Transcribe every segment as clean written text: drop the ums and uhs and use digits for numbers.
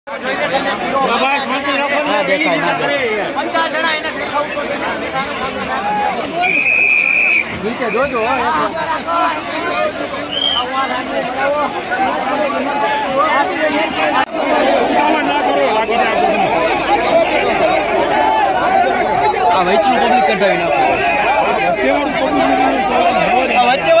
વચ્ચે પબ્લિક કઢાવી નાખો વચ્ચે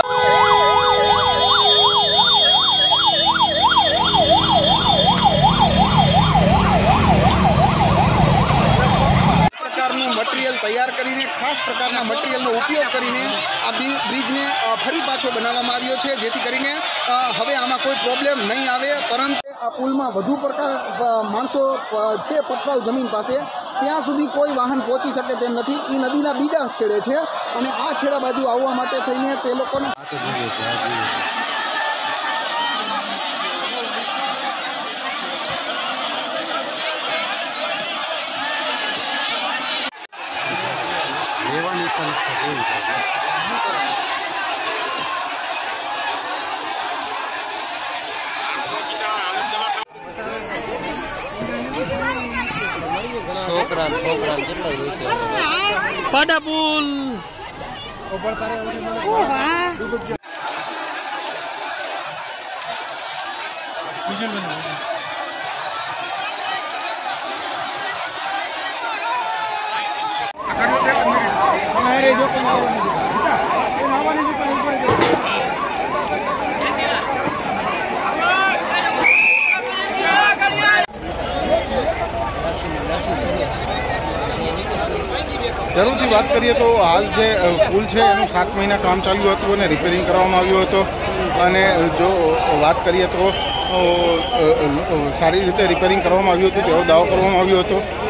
મટીરિયલ તૈયાર કરીને ખાસ પ્રકારના મટીરિયલનો ઉપયોગ કરીને આ બ્રિજને ફરી પાછો બનાવવામાં આવ્યો છે, જેથી કરીને હવે આમાં કોઈ પ્રોબ્લેમ નહીં આવે. પરંતુ આ પુલમાં વધુ પ્રકાર માણસો છે પથરાવ જમીન પાસે, ત્યાં સુધી કોઈ વાહન પહોંચી શકે તેમ નથી. એ નદીના બીજા છેડે છે અને આ છેડા બાજુ આવવા માટે થઈને તે લોકોને પાડા પુલ જરૂરથી વાત કરીએ તો હાલ જે પુલ છે એનું 7 મહિના કામ ચાલ્યું હતું અને રિપેરિંગ કરવામાં આવ્યું હતું. અને જો વાત કરીએ તો સારી રીતે રિપેરિંગ કરવામાં આવ્યું હતું તેવો દાવો કરવામાં આવ્યો હતો.